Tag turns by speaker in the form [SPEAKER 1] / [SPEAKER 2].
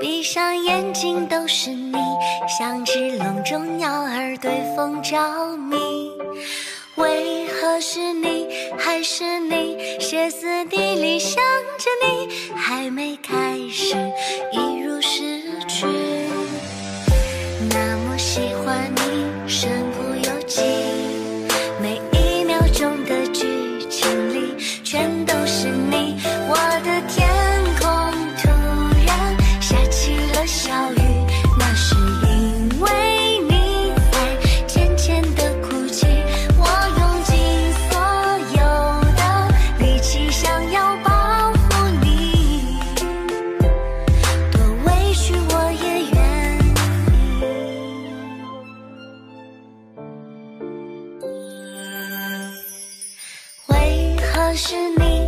[SPEAKER 1] 闭上眼睛都是你，像只笼中鸟儿对风着迷。为何是你，还是你，歇斯底里想着你，还没开始已如失去。那么喜欢你，身不由己，每一秒钟的剧情里全都是你。我的天空突然下起了小雨，那是因为你在渐渐地哭泣。我用尽所有的力气想要保护你，多委屈我也愿意。为何是你，